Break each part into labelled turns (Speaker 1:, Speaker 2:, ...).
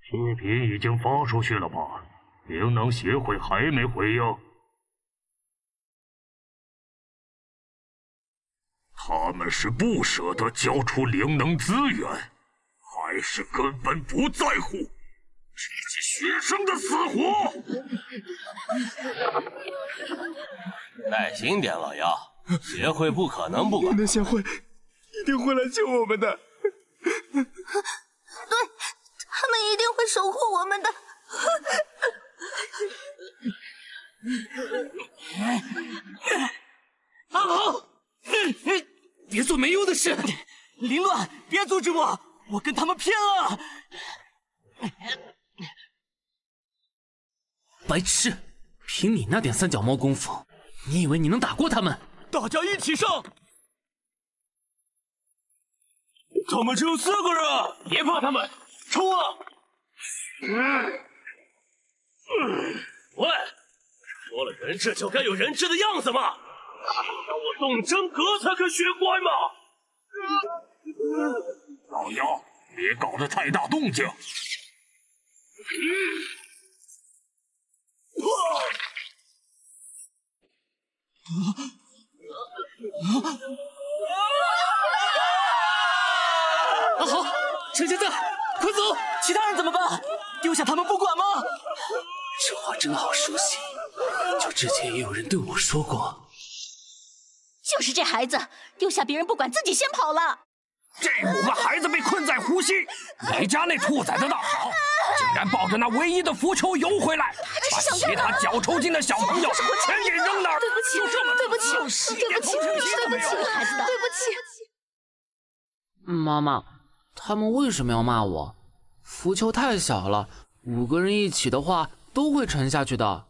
Speaker 1: 视频已经发出去了吧？灵能协会还没回应。他们是不舍得交出灵能资源，还是根本不在乎这些学生的死活？
Speaker 2: 耐心点，老妖，协会不可能不管。
Speaker 3: 灵能协会一定会来救我们的。
Speaker 4: 对，他们一定会守护我们的。
Speaker 5: 阿豪，别做没用的事！凌乱，别阻止我，我跟他们拼了！
Speaker 6: 白痴，凭你那点三脚猫功夫，你以为你能打过他们？
Speaker 5: 大家一起上！他们只有4个人，别怕他们，冲啊！喂，说了人质就该有人质的样子嘛！让我动真格才肯学乖嘛！
Speaker 1: 老妖，别搞得太大动静！
Speaker 5: 阿豪，陈先生，快走！其他人怎么办？丢下他们不管吗？
Speaker 6: 这话真的好熟悉，就之前也有人对我说过。
Speaker 4: 就是这孩子，丢下别人不管，自己先跑了。
Speaker 1: 这5个孩子被困在湖西，没家那兔崽子倒好，竟然抱着那唯一的浮球游回来，把其他脚抽筋的小朋友全给扔那儿。
Speaker 4: 对不起，对不起，对不起，对不起，孩子的，对不起。
Speaker 6: 妈妈，他们为什么要骂我？浮球太小了，5个人一起的话都会沉下去的。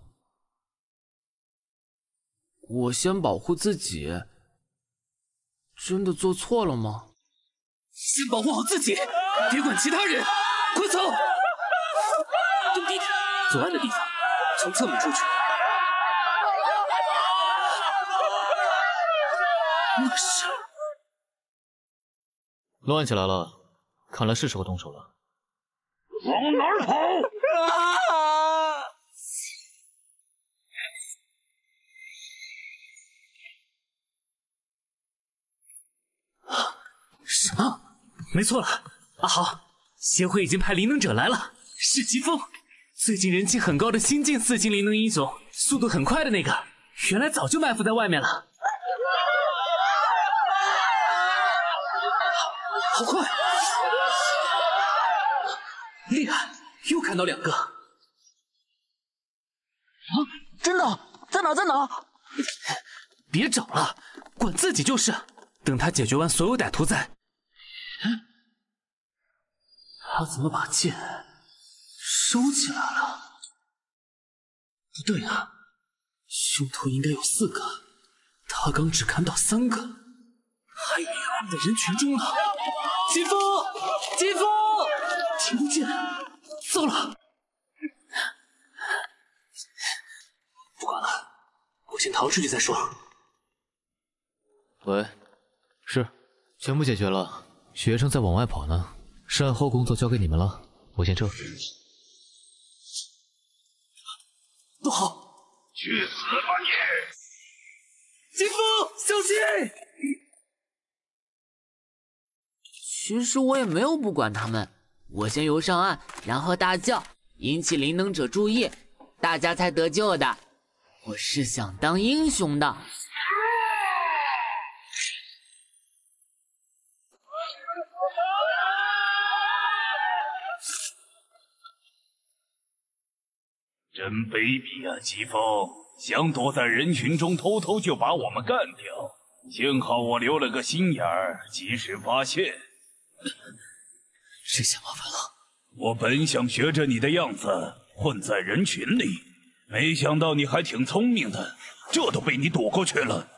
Speaker 6: 我先保护自己，真的做错了吗？
Speaker 5: 先保护好自己，别管其他人，快走！蹲低，左岸的地方，从侧门出去。那是……
Speaker 7: 乱起来了，看来是时候动手了。
Speaker 1: 往哪儿跑？
Speaker 6: 什么？没错了，阿豪，协会已经派灵能者来了，是疾风，最近人气很高的新晋4星灵能英雄，速度很快的那个，原来早就埋伏在外面了。好快！厉害，又看到2个。啊，
Speaker 5: 真的？在哪？在哪？
Speaker 6: 别找了，管自己就是。等他解决完所有歹徒再……他怎么把剑收起来了？不对啊，凶徒应该有4个，他刚只砍倒3个，还以为他们在人群中呢。疾风，疾风，听不见，糟了！不管了，我先逃出去再说。
Speaker 7: 喂，是，全部解决了，学生在往外跑呢，善后工作交给你们了，我先撤。
Speaker 6: 不好！
Speaker 1: 去死吧你！
Speaker 5: 疾风，小心！
Speaker 6: 其实我也没有不管他们，我先游上岸，然后大叫，引起灵能者注意，大家才得救的。我是想当英雄的。
Speaker 1: 真卑鄙啊，疾风！想躲在人群中偷偷就把我们干掉，幸好我留了个心眼儿，及时发现。
Speaker 6: 这下麻烦了。
Speaker 1: 我本想学着你的样子混在人群里，没想到你还挺聪明的，这都被你躲过去了。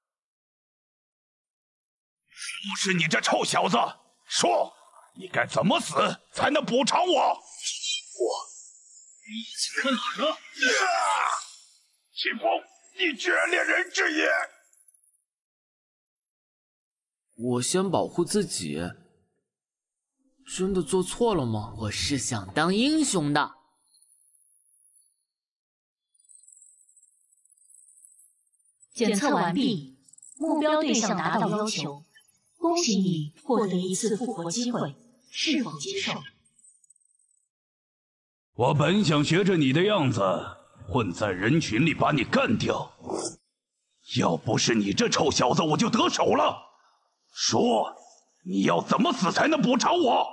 Speaker 1: 是不是你这臭小子？说，你该怎么死才能补偿我？
Speaker 5: 你眼睛看哪儿了？
Speaker 1: 疾风，你居然连人质也……
Speaker 6: 我先保护自己。 真的做错了吗？
Speaker 8: 我是想当英雄的。
Speaker 9: 检测完毕，目标对象达到要求，恭喜你获得一次复活机会，是否接受？
Speaker 3: 我本想学着你的样子，混在人群里把你干掉。要不是你这臭小子，我就得手了。说，你要怎么死才能补偿我？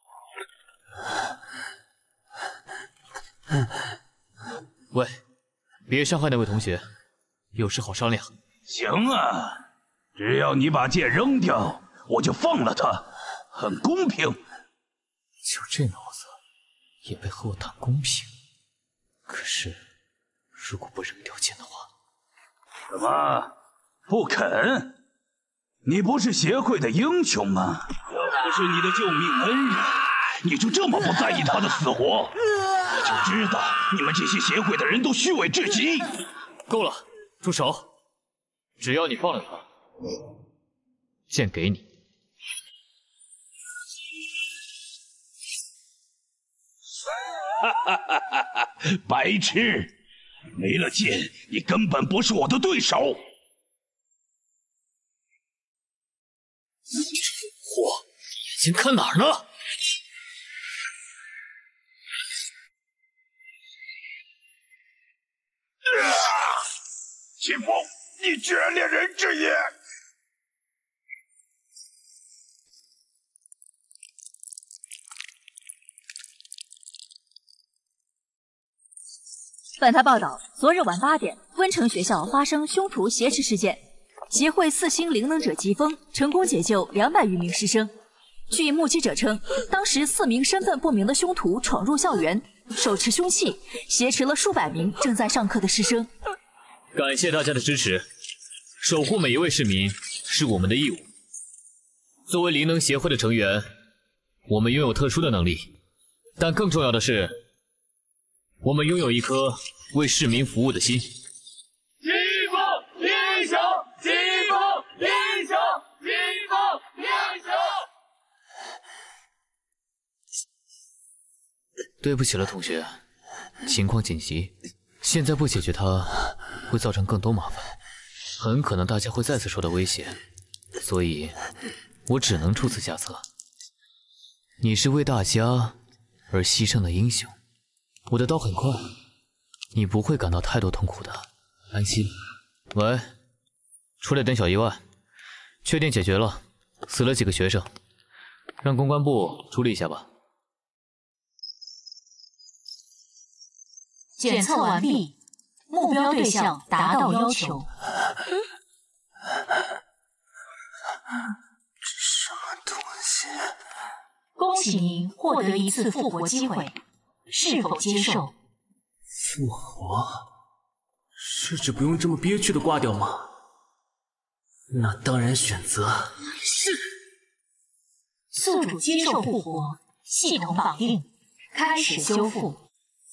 Speaker 7: 喂，别伤害那位同学，有事好商量。
Speaker 3: 行啊，只要你把剑扔掉，我就放了他，很公平。
Speaker 7: 就这脑子，也配和我谈公平？可是，如果不扔掉剑的话，
Speaker 3: 怎么不肯？你不是协会的英雄吗？要不是你的救命恩人，你就这么不在意他的死活？我就知道你们这些协会的人都虚伪至极。
Speaker 7: 够了，住手！只要你放了他，剑给你。
Speaker 3: 哈哈哈哈！白痴，没了剑，你根本不是我的对手。
Speaker 7: 我眼睛看哪儿呢？
Speaker 3: 秦风，你居然连人之也！
Speaker 10: 本台报道：昨日晚8点，温城学校发生凶徒挟持事件，协会4星灵能者疾风成功解救200余名师生。据目击者称，当时4名身份不明的凶徒闯入校园，手持凶器，挟持了数百名正在上课的师生。
Speaker 7: 感谢大家的支持，守护每一位市民是我们的义务。作为灵能协会的成员，我们拥有特殊的能力，但更重要的是，我们拥有一颗为市民服务的心。
Speaker 11: 疾风英雄，疾风英雄，疾风英雄。
Speaker 7: 对不起了，同学，情况紧急，现在不解决它，会造成更多麻烦，很可能大家会再次受到威胁，所以，我只能出此下策。你是为大家而牺牲的英雄，我的刀很快，你不会感到太多痛苦的，安心。喂，出了点小意外，确定解决了，死了几个学生，让公关部处理一下吧。
Speaker 9: 检测完毕，目标对象达到要求。
Speaker 6: 什么东西？
Speaker 9: 恭喜您获得一次复活机会，是否接受？
Speaker 6: 复活？是指不用这么憋屈的挂掉吗？那当然选择
Speaker 9: 是。宿主接受复活，系统绑定，开始修复。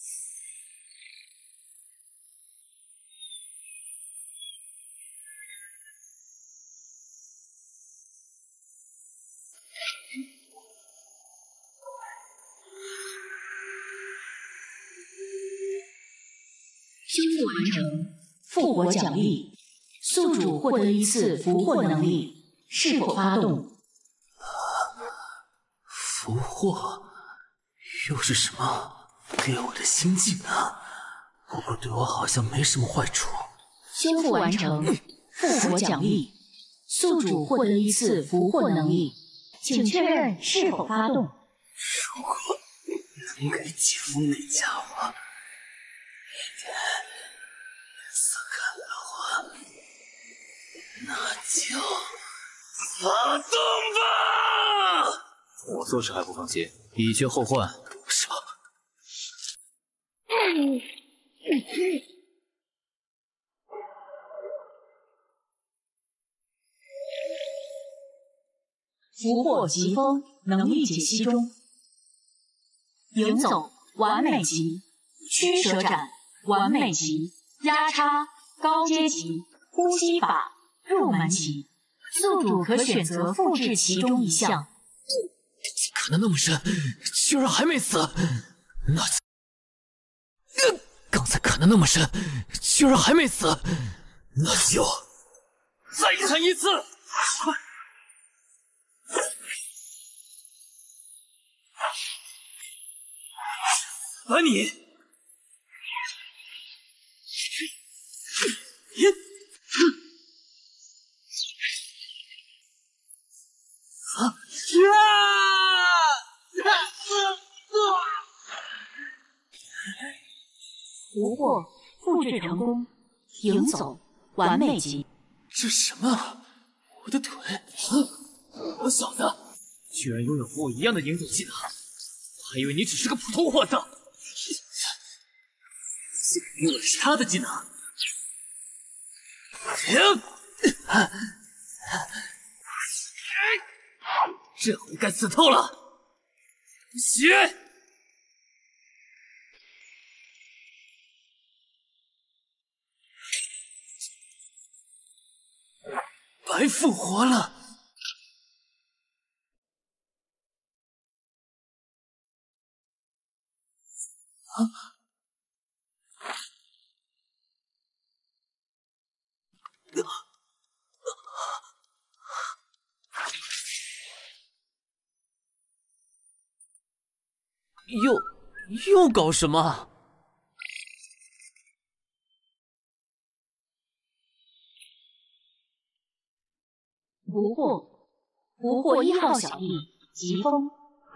Speaker 9: 修复完成，复活奖励，宿主获得一次俘获能力，是否发动？
Speaker 6: 俘获又是什么？给我的心境呢？不过对我好像没什么坏处。
Speaker 9: 修复完成，复活奖励，宿主获得一次俘获能力，请确认是否发动。
Speaker 6: 如果能给疾风那家伙一点脸色看的话，那就发动吧！
Speaker 7: 我做事还不放心，以绝后患。
Speaker 6: 什么？
Speaker 9: 俘获疾风能力解析中。迎走完美级，驱蛇斩完美级，压叉高阶级，呼吸法入门级。宿主可选择复制其中一项。
Speaker 6: 看砍得那么深，居然还没死，那刚才砍得那么深，居然还没死，那就
Speaker 5: 再砍一次！快！而你，
Speaker 9: 不过复制成功，赢走完美级。
Speaker 6: 这什么？我的腿！我小子，居然拥有和我一样的赢走技能，我还以为你只是个普通货呢。现在用的是他的技能。这回该死透了！血！白复活了！又搞什么？
Speaker 9: 不惑1号小弟疾风，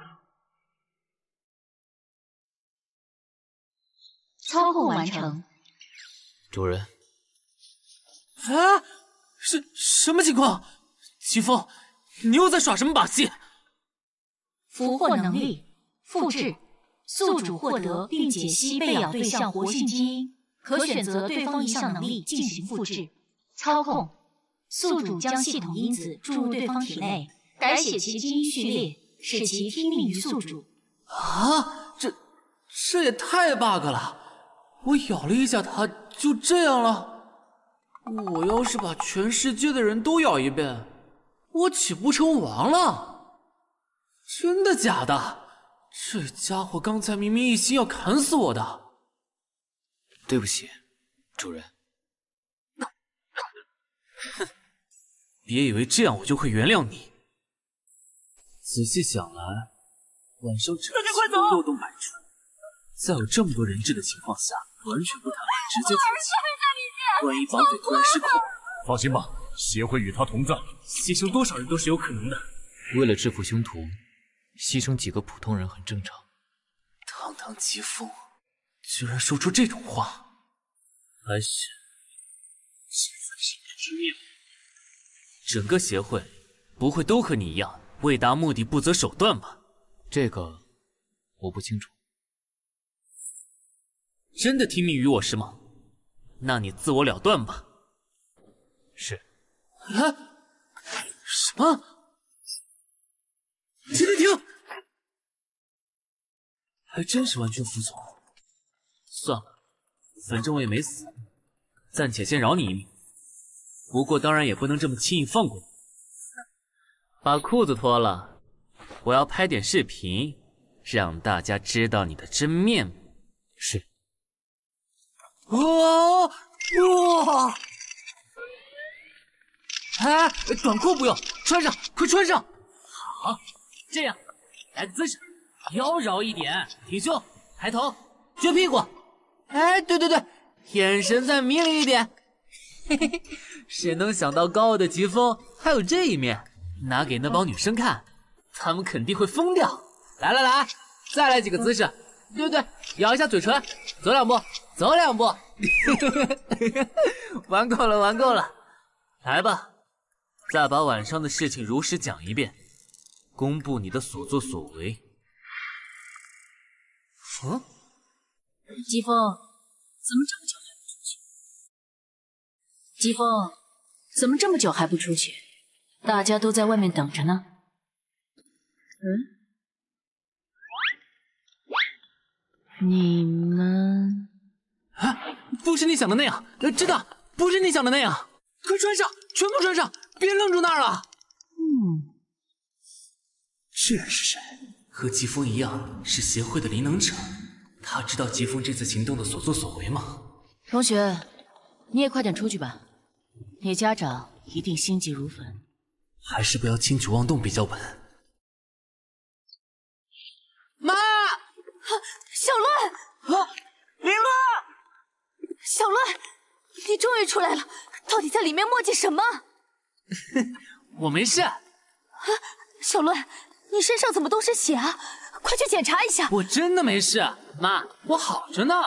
Speaker 9: 操控完成。
Speaker 7: 主人，
Speaker 6: 啊，什么情况？疾风，你又在耍什么把戏？
Speaker 9: 俘获能力复制，宿主获得并解析被咬对象活性基因，可选择对方一项能力进行复制。操控。宿主将系统因子注入对方体内，改写其基因序列，使其听命于宿主。
Speaker 6: 啊，这也太 bug 了！我咬了一下它，就这样了。我要是把全世界的人都咬一遍，我岂不成王了？真的假的？这家伙刚才明明一心要砍死我的。
Speaker 7: 对不起，主人。
Speaker 6: 哼。别以为这样我就会原谅你。仔细想来，晚上整个都漏洞百出，在有这么多人质的情况下，完全不谈判，直接走起，万一绑匪突然失控，
Speaker 3: 放心吧，协会与他同在，
Speaker 6: 牺牲多少人都是有可能的。
Speaker 7: 为了制服凶徒，牺牲几个普通人很正常。
Speaker 6: 堂堂疾风，居然说出这种话，还是现在是你的真面目。整个协会不会都和你一样为达目的不择手段吧？
Speaker 7: 这个我不清楚。
Speaker 6: 真的听命于我是吗？那你自我了断吧。
Speaker 7: 是。
Speaker 6: 啊？什么？停！还真是完全服从。算了，反正我也没死，暂且先饶你一命。不过当然也不能这么轻易放过你。把裤子脱了，我要拍点视频，让大家知道你的真面目。
Speaker 7: 是。
Speaker 6: 哇！哎，短裤不用，穿上，快穿上！好，这样，来个姿势，妖娆一点，挺胸，抬头，撅屁股。哎，对，眼神再迷离一点。嘿嘿，谁能想到高傲的疾风还有这一面？拿给那帮女生看，她们肯定会疯掉。来，再来几个姿势。对，咬一下嘴唇，走两步。玩够了，来吧，再把晚上的事情如实讲一遍，公布你的所作所为。
Speaker 9: 疾风，怎么这么久还不出去？疾风，怎么这么久还不出去？大家都在外面等着呢。你们
Speaker 6: 啊，不是你想的那样，真的不是你想的那样。快穿上，全部穿上，别愣住那儿了。
Speaker 3: 这人是谁？
Speaker 6: 和疾风一样是协会的灵能者，他知道疾风这次行动的所作所为吗？
Speaker 8: 同学，你也快点出去吧，你家长一定心急如焚。
Speaker 6: 还是不要轻举妄动比较稳。
Speaker 8: 妈！
Speaker 4: 小乱！
Speaker 8: 林乱！
Speaker 4: 小乱，你终于出来了，到底在里面墨迹什么？
Speaker 6: 我没事。
Speaker 4: 小乱，你身上怎么都是血啊？快去检查一下。
Speaker 6: 我真的没事，妈，我好着呢。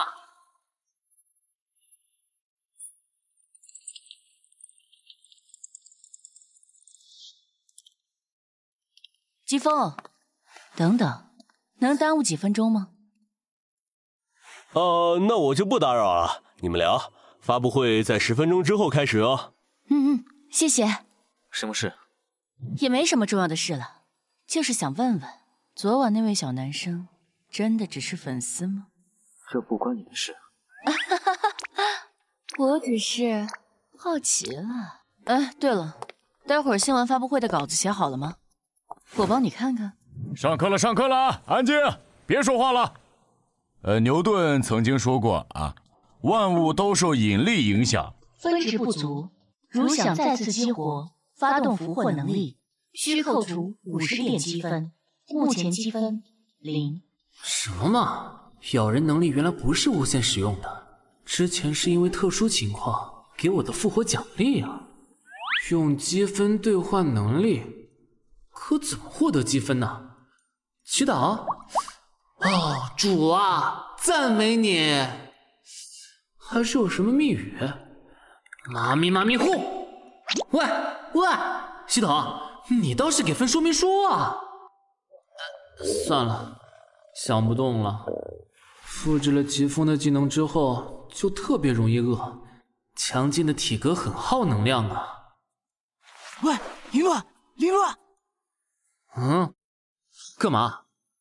Speaker 8: 疾风，等等，能耽误几分钟吗？
Speaker 2: 那我就不打扰了，你们聊。发布会在10分钟之后开始哦。
Speaker 8: 谢谢。
Speaker 7: 什么事？
Speaker 8: 也没什么重要的事了，就是想问问，昨晚那位小男生真的只是粉丝吗？
Speaker 7: 这不关你的事。
Speaker 8: 我只是好奇了。哎，对了，待会儿新闻发布会的稿子写好了吗？我帮你看看。
Speaker 12: 上课了，上课了，安静，别说话了。牛顿曾经说过啊，万物都受引力影响。
Speaker 9: 分值不足，如想再次激活，发动俘获能力，需扣除50点积分，目前积分0。
Speaker 6: 什么嘛，咬人能力原来不是无限使用的，之前是因为特殊情况给我的复活奖励啊。用积分兑换能力，可怎么获得积分呢？祈祷？哦，主啊，赞美你！还是有什么密语？妈咪妈咪呼！喂，系统，你倒是给份说明书啊！算了，想不动了。复制了疾风的技能之后，就特别容易饿，强劲的体格很耗能量啊。
Speaker 5: 喂，林乱！
Speaker 6: 干嘛？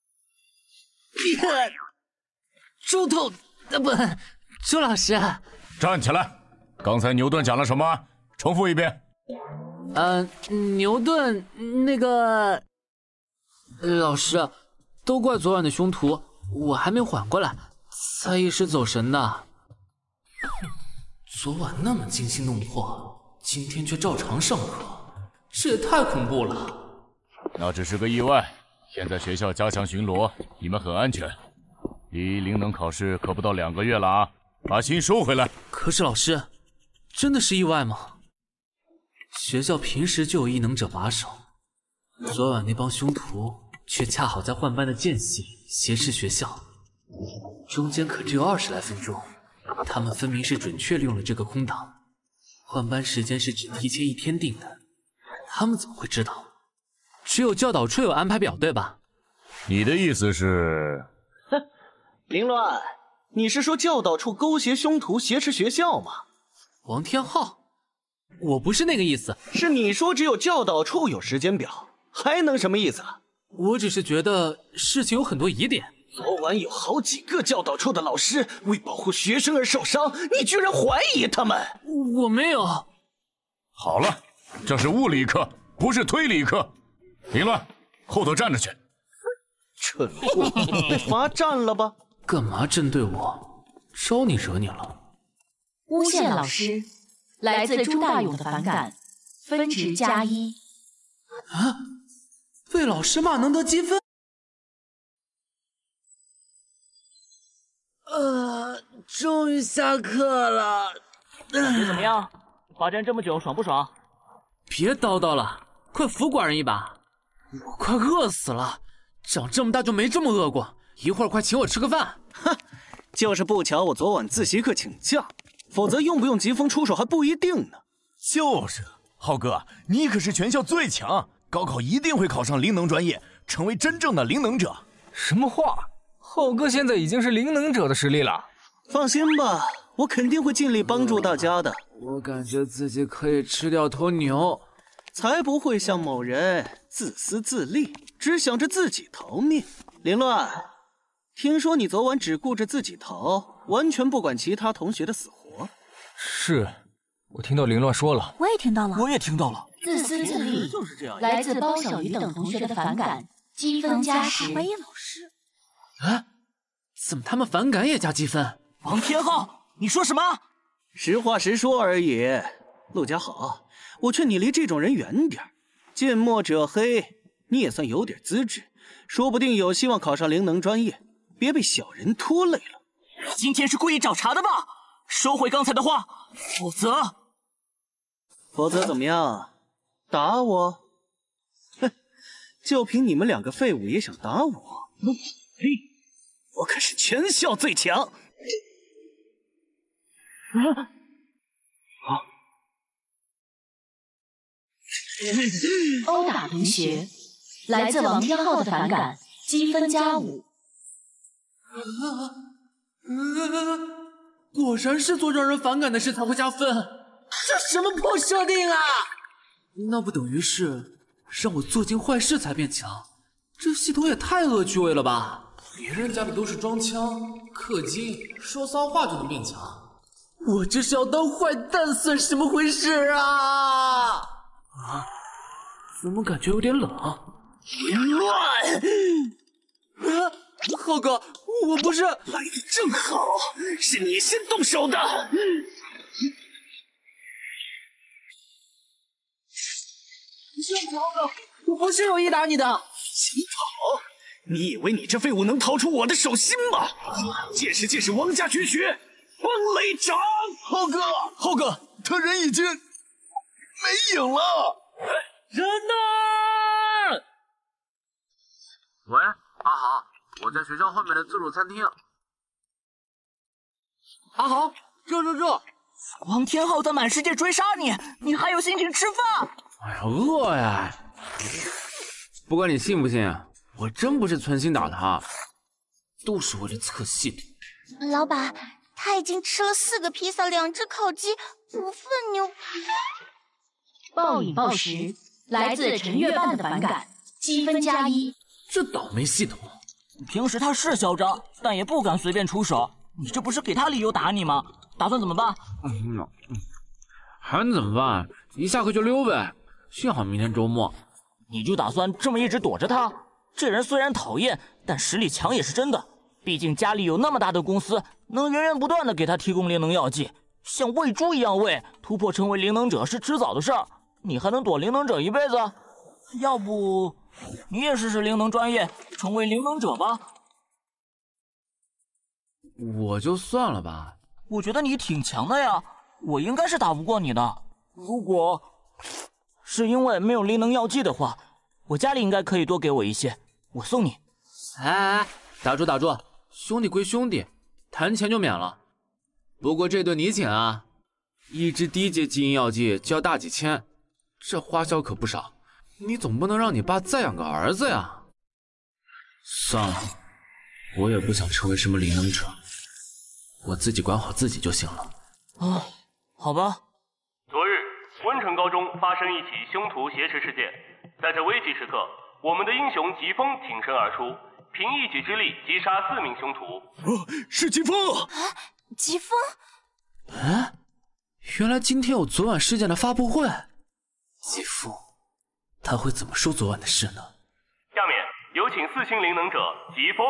Speaker 6: 猪头，不，朱老师。
Speaker 12: 站起来！刚才牛顿讲了什么？重复一遍。
Speaker 6: 牛顿那个……老师，都怪昨晚的凶徒，我还没缓过来，才一时走神的。昨晚那么惊心动魄，今天却照常上课，这也太恐怖了。
Speaker 12: 那只是个意外，现在学校加强巡逻，你们很安全。离灵能考试可不到2个月了啊，把心收回来。
Speaker 6: 可是老师，真的是意外吗？学校平时就有异能者把守，昨晚那帮凶徒却恰好在换班的间隙挟持学校，中间可只有20来分钟，他们分明是准确利用了这个空档。换班时间是只提前1天定的，他们怎么会知道？只有教导处有安排表，对吧？
Speaker 12: 你的意思是？
Speaker 5: 凌乱，你是说教导处勾结凶徒挟持学校吗？
Speaker 6: 王天昊，我不是那个意思。
Speaker 5: 是你说只有教导处有时间表，还能什么意思？
Speaker 6: 我只是觉得事情有很多疑点。
Speaker 5: 昨晚有好几个教导处的老师为保护学生而受伤，你居然怀疑他们？
Speaker 6: 我没有。
Speaker 12: 好了，这是物理课，不是推理课。凌乱，后头站着去。
Speaker 5: 蠢货，被罚站了吧？
Speaker 6: 干嘛针对我？招你惹你了？
Speaker 9: 诬陷老师，来自朱大勇的反感，分值+1。
Speaker 6: 啊！被老师骂能得积分？终于下课了。
Speaker 13: 感觉怎么样？罚站这么久，爽不爽？
Speaker 6: 别叨叨了，快扶寡人一把！我快饿死了，长这么大就没这么饿过。一会儿快请我吃个饭。
Speaker 5: 哼，就是不巧我昨晚自习课请假，否则用不用疾风出手还不一定呢。
Speaker 14: 就是，浩哥，你可是全校最强，高考一定会考上灵能专业，成为真正的灵能者。
Speaker 1: 什么话？浩哥现在已经是灵能者的实力了。
Speaker 5: 放心吧，我肯定会尽力帮助大家的。
Speaker 6: 我感觉自己可以吃掉头牛，
Speaker 5: 才不会像某人自私自利，只想着自己逃命。凌乱，听说你昨晚只顾着自己逃，完全不管其他同学的死活。
Speaker 1: 是，我听到凌乱说了。
Speaker 10: 我也听到了。
Speaker 14: 我也听到了。
Speaker 9: 自私自利，来自包小鱼等同学的反感，
Speaker 10: 积分加10。
Speaker 4: 白夜老师，
Speaker 6: 啊？怎么他们反感也加积分？
Speaker 13: 王天昊，你说什么？
Speaker 5: 实话实说而已。陆家好，我劝你离这种人远点。近墨者黑，你也算有点资质，说不定有希望考上灵能专业，别被小人拖累了。
Speaker 13: 今天是故意找茬的吧？收回刚才的话，
Speaker 5: 否则怎么样？打我？哼，就凭你们2个废物也想打我？嘿，我可是全校最强！
Speaker 10: 殴打同学，来自王天昊的反感，积分加5。
Speaker 6: 果然是做让人反感的事才会加分，这什么破设定啊！那不等于是让我做尽坏事才变强？这系统也太恶趣味了吧！别人家里都是装枪、氪金、说骚话就能变强，我这是要当坏蛋算什么回事啊？怎么感觉有点冷？
Speaker 5: 乱！
Speaker 6: 浩哥，我不是
Speaker 5: 来的正好，是你先动手的。
Speaker 6: 我不是有意打你的。
Speaker 5: 想逃？你以为你这废物能逃出我的手心吗？见识见识王家绝学风雷掌！
Speaker 14: 浩哥，他人已经没影了。
Speaker 13: 人呢？
Speaker 15: 喂，阿豪，我在学校后面的自助餐厅。
Speaker 13: 阿豪，这！王天昊在满世界追杀你，你还有心情吃饭？
Speaker 15: 哎呀，饿呀！不管你信不信，我真不是存心打他，都是为了测系统。
Speaker 4: 老板，他已经吃了4个披萨、2只烤鸡、5份牛排。
Speaker 10: 暴饮暴食，来自陈月半的反感，积分加1。
Speaker 6: 这倒霉系统，
Speaker 13: 平时他是嚣张，但也不敢随便出手。你这不是给他理由打你吗？打算怎么办？
Speaker 15: 还能怎么办？一下课就溜呗。幸好明天周末。
Speaker 13: 你就打算这么一直躲着他？这人虽然讨厌，但实力强也是真的。毕竟家里有那么大的公司，能源源不断的给他提供灵能药剂，像喂猪一样喂，突破成为灵能者是迟早的事儿。你还能躲灵能者一辈子？要不你也试试灵能专业，成为灵能者吧。
Speaker 15: 我就算了吧。
Speaker 13: 我觉得你挺强的呀，我应该是打不过你的。如果是因为没有灵能药剂的话，我家里应该可以多给我一些，我送你。
Speaker 6: 哎，打住！兄弟归兄弟，谈钱就免了。不过这顿你请啊，一支低阶基因药剂就要大几千，这花销可不少。你总不能让你爸再养个儿子呀？算了，我也不想成为什么灵能者，我自己管好自己就行了。
Speaker 13: 好吧。
Speaker 16: 昨日，温城高中发生一起凶徒挟持事件，在这危急时刻，我们的英雄疾风挺身而出，凭一己之力击杀4名凶徒。
Speaker 3: 是疾风！
Speaker 4: 疾风？
Speaker 6: 原来今天有昨晚事件的发布会。疾风，他会怎么说昨晚的事呢？
Speaker 16: 下面有请4星灵能者疾风。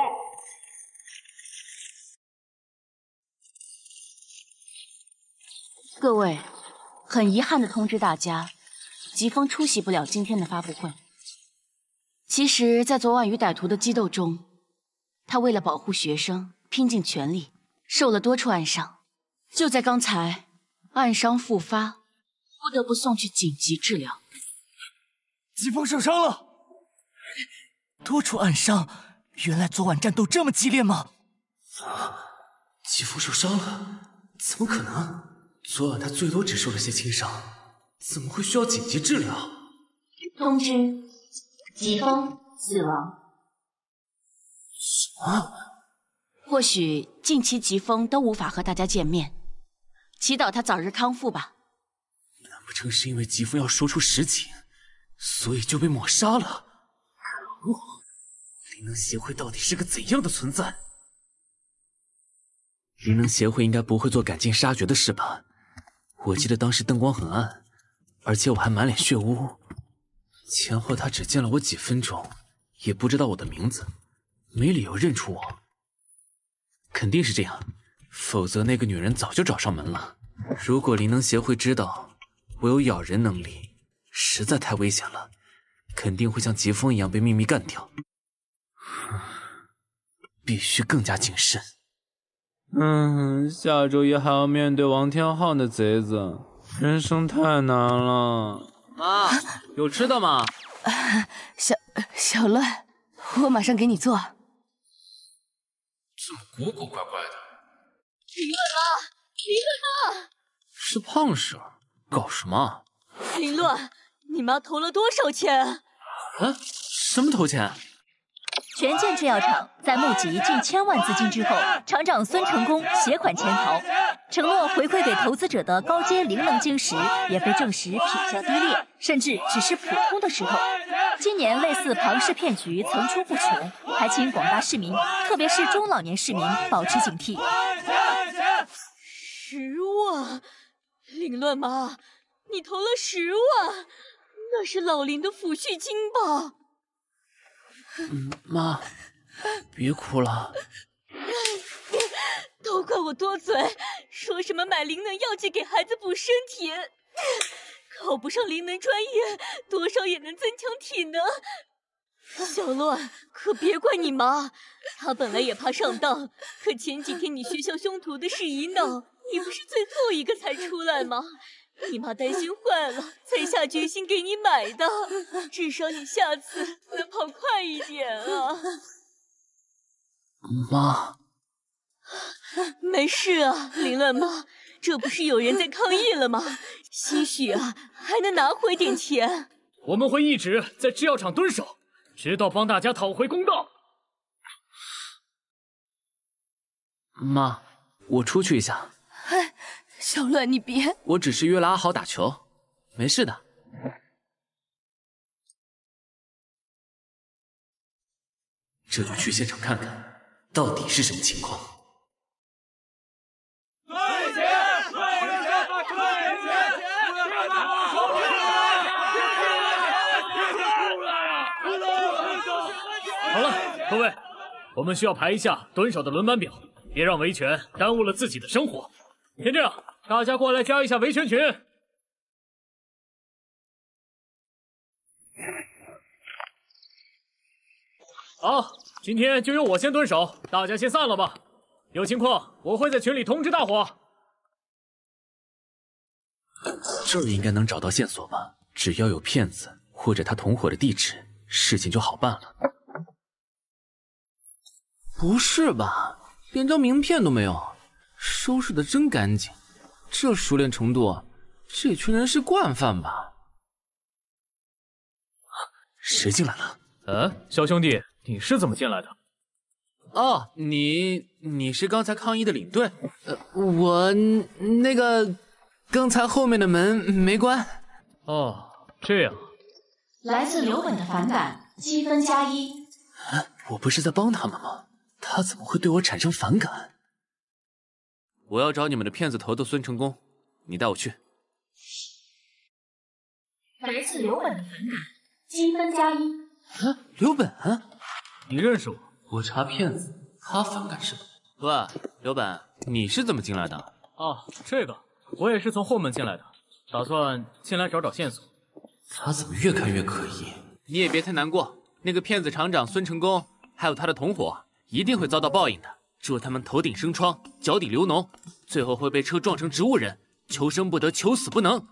Speaker 8: 各位，很遗憾的通知大家，疾风出席不了今天的发布会。其实，在昨晚与歹徒的激斗中，他为了保护学生，拼尽全力，受了多处暗伤。就在刚才，暗伤复发，不得不送去紧急治疗。
Speaker 13: 疾风受伤了，多处暗伤，原来昨晚战斗这么激烈吗？
Speaker 6: 疾风受伤了？怎么可能？昨晚他最多只受了些轻伤，怎么会需要紧急治疗？
Speaker 10: 通知，疾风死亡。
Speaker 6: 什么？
Speaker 8: 或许近期疾风都无法和大家见面，祈祷他早日康复吧。
Speaker 6: 难不成是因为疾风要说出实情，所以就被抹杀了？可恶！灵能协会到底是个怎样的存在？灵能协会应该不会做赶尽杀绝的事吧？我记得当时灯光很暗，而且我还满脸血污，前后他只见了我几分钟， 也不知道我的名字，没理由认出我。肯定是这样，否则那个女人早就找上门了。如果灵能协会知道我有咬人能力，实在太危险了，肯定会像疾风一样被秘密干掉。必须更加谨慎。
Speaker 15: 下周一还要面对王天昊的贼子，人生太难了。妈，有吃的吗？
Speaker 8: 小乱，我马上给你做。
Speaker 6: 怎么古古怪怪的？
Speaker 10: 林乱妈，林乱妈，
Speaker 6: 是胖婶，搞什么？
Speaker 10: 林乱，你妈投了多少钱？
Speaker 6: 什么投钱？
Speaker 10: 权健制药厂在募集近1000万资金之后，厂长孙成功携款潜逃，承诺回馈给投资者的高阶灵能晶石也被证实品相低劣，甚至只是普通的时候。今年类似庞氏骗局层出不穷，还请广大市民，特别是中老年市民保持警惕。10万，凌乱妈，你投了10万，那是老林的抚恤金吧？
Speaker 6: 妈，别哭了。
Speaker 10: 都怪我多嘴，说什么买灵能药剂给孩子补身体，考不上灵能专业，多少也能增强体能。小乱，可别怪你妈，她本来也怕上当，可前几天你学校凶徒的事一闹，你不是最后一个才出来吗？你妈担心坏了，才下决心给你买的。至少你下次能跑快一点啊！
Speaker 6: 妈，
Speaker 10: 没事啊，凌乱妈，这不是有人在抗议了吗？兴许啊，还能拿回点钱。
Speaker 1: 我们会一直在制药厂蹲守，直到帮大家讨回公道。
Speaker 6: 妈，我出去一下。
Speaker 8: 小乱，你别！
Speaker 6: 我只是约了阿豪打球，没事的。这就去现场看看，到底是什么情况。
Speaker 1: 好了，各位，我们需要排一下蹲守的轮班表，别让维权耽误了自己的生活。先这样，大家过来加一下维权群。好，今天就由我先蹲守，大家先散了吧。有情况我会在群里通知大伙。
Speaker 6: 这儿应该能找到线索吧？只要有骗子或者他同伙的地址，事情就好办了。不是吧？连张名片都没有。收拾的真干净，这熟练程度，这群人是惯犯吧？谁进来了？
Speaker 1: 小兄弟，你是怎么进来的？
Speaker 6: 哦，你是刚才抗议的领队？我那个刚才后面的门没关。
Speaker 1: 哦，这样。
Speaker 9: 来自刘本的反感，积分+1。
Speaker 6: 我不是在帮他们吗？他怎么会对我产生反感？我要找你们的骗子头子孙成功，你带我去。
Speaker 9: 来自刘本的反感，积分+1。
Speaker 6: 刘本，
Speaker 1: 你认识我？
Speaker 6: 我查骗子，他反感什么？喂，刘本，你是怎么进来的？
Speaker 1: 啊，这个我也是从后门进来的，打算进来找找线索。
Speaker 6: 他怎么越看越可疑？你也别太难过，那个骗子厂长孙成功，还有他的同伙，一定会遭到报应的。祝他们头顶生疮，脚底流脓，最后会被车撞成植物人，求生不得，求死不能。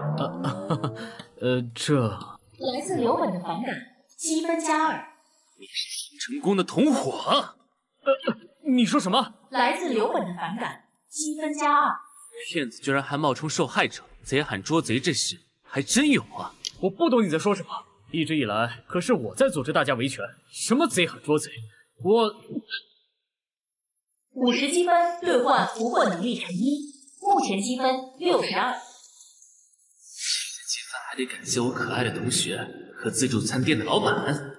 Speaker 1: 这
Speaker 9: 来自刘本的反感，积分+2。
Speaker 6: 你是孙成功的同伙？
Speaker 1: 你说什么？
Speaker 9: 来自刘本的反感，积分+2。
Speaker 6: 骗子居然还冒充受害者，贼喊捉贼，这事还真有啊！
Speaker 1: 我不懂你在说什么。一直以来可是我在组织大家维权，什么贼喊捉贼，我
Speaker 9: 50积分兑换俘获能力乘1，目前积分62。
Speaker 6: 积分还得感谢我可爱的同学和自助餐店的老板。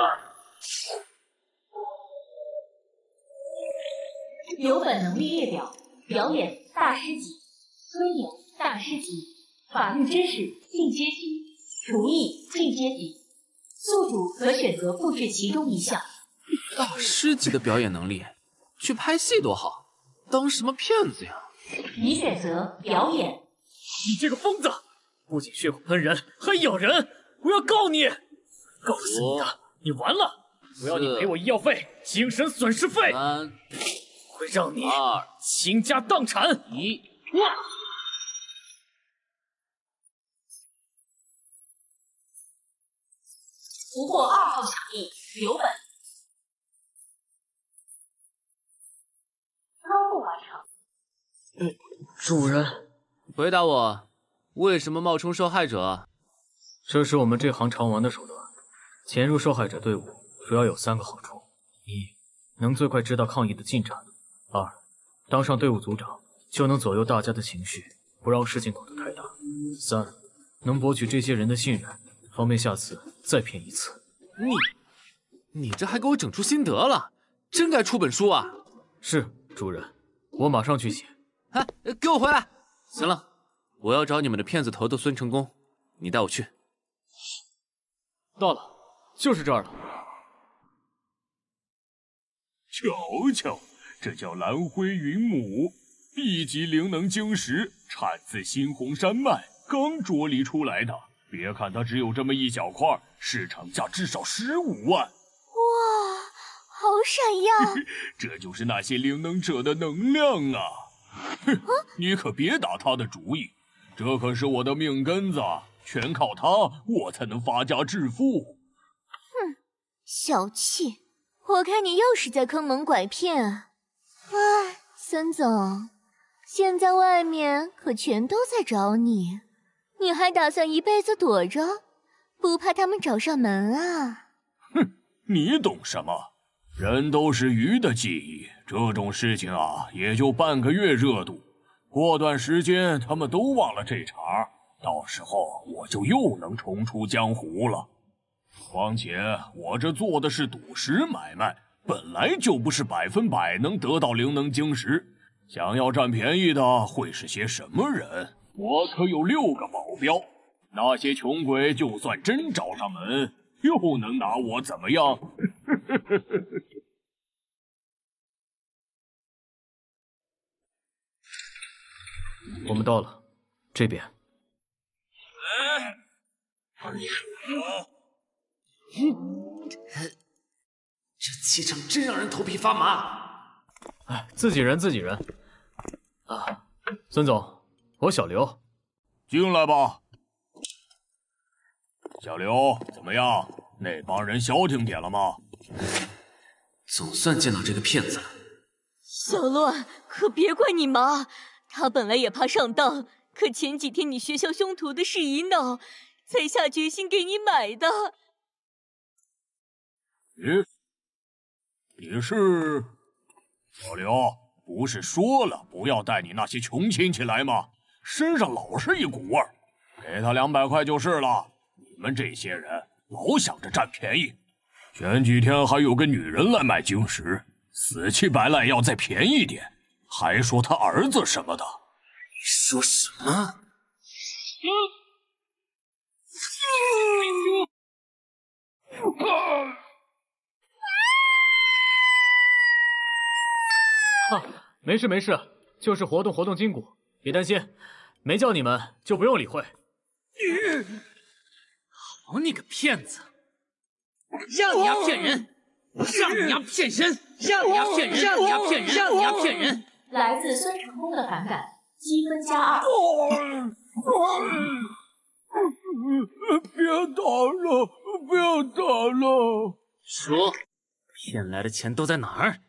Speaker 9: 刘本能力列表：表演大师级，尊演大师级，法律知识进阶级，厨艺进阶级， 宿主可选择复制其中一项。
Speaker 15: 大师级的表演能力，去拍戏多好，当什么骗子呀？
Speaker 9: 你选择表演。
Speaker 6: 你这个疯子，不仅血口喷人，还咬人！我要告你，告死你的！你完了！我要你赔我医药费、精神损失费，会让你倾家荡产。
Speaker 15: 1，
Speaker 6: 哇！
Speaker 9: 俘获2号小弟刘本，招募完成。
Speaker 6: 主人，
Speaker 15: 回答我，为什么冒充受害者？
Speaker 6: 这是我们这行常玩的手段。潜入受害者队伍主要有3个好处：一，能最快知道抗议的进展；二，当上队伍组长就能左右大家的情绪，不让事情搞得太大；三，能博取这些人的信任，方便下次再骗一次。
Speaker 15: 你这还给我整出心得了，真该出本书啊！
Speaker 6: 是，主人，我马上去写。
Speaker 15: 哎，给我回来！行了，我要找你们的骗子头头孙成功，你带我去。
Speaker 6: 到了，就是这儿了。
Speaker 3: 瞧瞧，这叫蓝灰云母，1级灵能晶石，产自新红山脉，刚着离出来的。别看它只有这么一小块，市场价至少15万。
Speaker 4: 哇，好闪耀！
Speaker 3: 这就是那些灵能者的能量啊！哼，你可别打他的主意，这可是我的命根子，全靠他我才能发家致富。
Speaker 4: 哼，小气！我看你又是在坑蒙拐骗啊！哎，孙总，现在外面可全都在找你，你还打算一辈子躲着，不怕他们找上门啊？
Speaker 3: 哼，你懂什么？人都是鱼的记忆，这种事情啊，也就半个月热度，过段时间他们都忘了这茬，到时候我就又能重出江湖了。况且我这做的是赌石买卖，本来就不是100%能得到灵能晶石，想要占便宜的会是些什么人？我可有6个保镖，那些穷鬼就算真找上门，又能拿我怎么样？
Speaker 6: 我们到了，这边。
Speaker 15: 这气场真让人头皮发麻。
Speaker 6: 哎，自己人自己人。啊，孙总，我小刘。
Speaker 3: 进来吧。小刘，怎么样？那帮人消停点了吗？
Speaker 15: 总算见到这个骗子了。
Speaker 4: 小乱，可别怪你妈，她本来也怕上当，可前几天你学校凶徒的事一闹，才下决心给你买的。
Speaker 3: 你是小刘？不是说了不要带你那些穷亲戚来吗？身上老是一股味儿，给他200块就是了。你们这些人老想着占便宜，前几天还有个女人来买晶石，死乞白赖要再便宜点，还说他儿子什么的。
Speaker 15: 你说什么？
Speaker 6: 没事没事，就是活动筋骨，别担心，没叫你们就不用理会。
Speaker 15: 好你个骗子！让你丫骗人！让你丫骗人！让你丫骗人！让你丫骗人！让你丫骗人！
Speaker 9: 来自孙成功的反感，积分加2。
Speaker 3: 别打了，不要打了！
Speaker 15: 说，骗来的钱都在哪儿？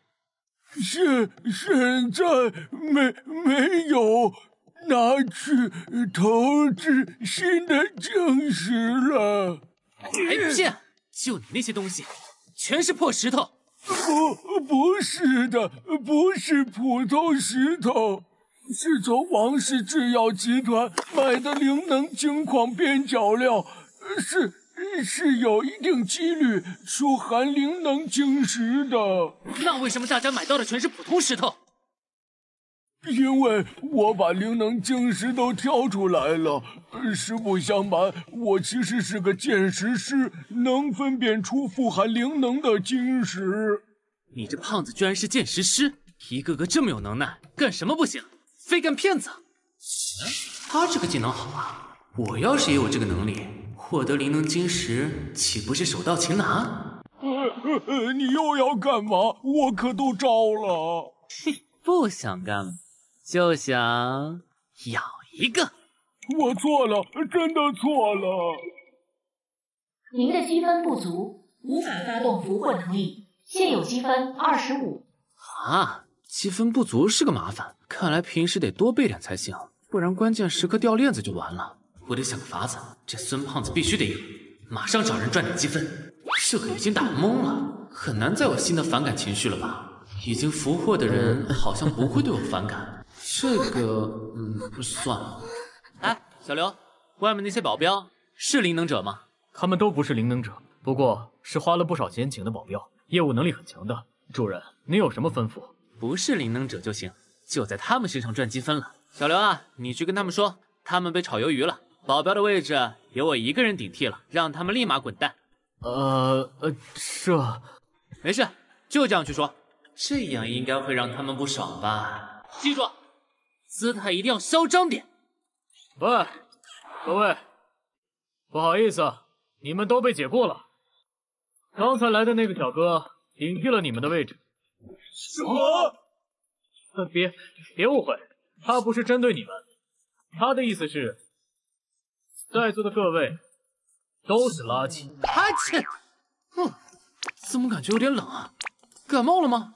Speaker 3: 现在没有拿去投资新的晶石了。
Speaker 15: 还骗！就你那些东西，全是破石头。
Speaker 3: 不是的，不是普通石头，是从王氏制药集团买的灵能晶矿边角料，是有一定几率属含灵能晶石的。
Speaker 15: 那为什么大家买到的全是普通石头？
Speaker 17: 因为我把灵能晶石都挑出来了。实不相瞒，我其实是个鉴识师，能分辨出富含灵能的晶石。
Speaker 6: 你这胖子居然是鉴识师，一个个这么有能耐，干什么不行？非干骗子。他这个技能好啊，我要是也有这个能力，获得灵能晶石，岂不是手到擒拿？
Speaker 17: 你又要干嘛？我可都招了。
Speaker 6: 不想干了，就想咬一个。
Speaker 17: 我错了，真的错了。
Speaker 9: 您的积分不足，无法发动俘获能力，现有积分25。
Speaker 6: 啊，积分不足是个麻烦，看来平时得多备点才行，不然关键时刻掉链子就完了。我得想个法子，这孙胖子必须得赢，马上找人赚点积分。这可已经打懵了，很难再有新的反感情绪了吧？已经俘获的人好像不会对我反感，这个算了。哎，小刘，外面那些保镖是灵能者吗？
Speaker 7: 他们都不是灵能者，不过是花了不少钱请的保镖，业务能力很强的。主人，您有什么吩咐？
Speaker 6: 不是灵能者就行，就在他们身上赚积分了。小刘啊，你去跟他们说，他们被炒鱿鱼了，保镖的位置由我一个人顶替了，让他们立马滚蛋。
Speaker 7: 这
Speaker 6: 没事，就这样去说，这样应该会让他们不爽吧？记住，姿态一定要嚣张点。
Speaker 7: 喂，各位，不好意思，你们都被解雇了。刚才来的那个小哥顶替了你们的位置。
Speaker 17: 什么？
Speaker 7: 别误会，他不是针对你们，他的意思是，在座的各位都是垃圾。
Speaker 6: 阿切，怎么感觉有点冷啊？感冒了吗？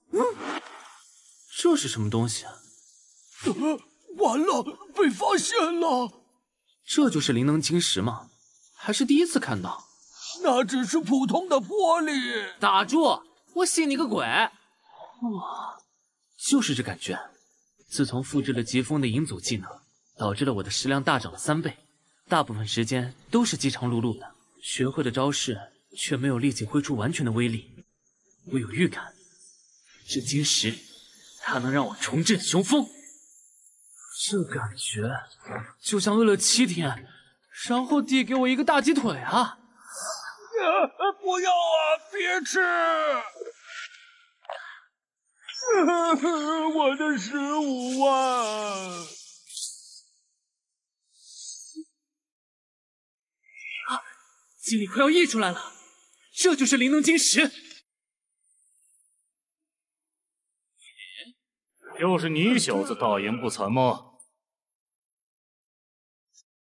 Speaker 6: 这是什么东西啊？
Speaker 17: 完了，被发现了！
Speaker 6: 这就是灵能晶石吗？还是第一次看到？
Speaker 17: 那只是普通的玻璃。
Speaker 6: 打住！我信你个鬼！哇，就是这感觉。自从复制了疾风的引走技能，导致了我的食量大涨了3倍，大部分时间都是饥肠辘辘的。学会的招式却没有力气挥出完全的威力。我有预感，这晶石它能让我重振雄风。这感觉就像饿了7天，然后递给我一个大鸡腿啊！
Speaker 17: 不要啊！别吃！我的15万！
Speaker 6: 精力快要溢出来了，这就是灵能晶石。
Speaker 1: 又是你小子大言不惭吗？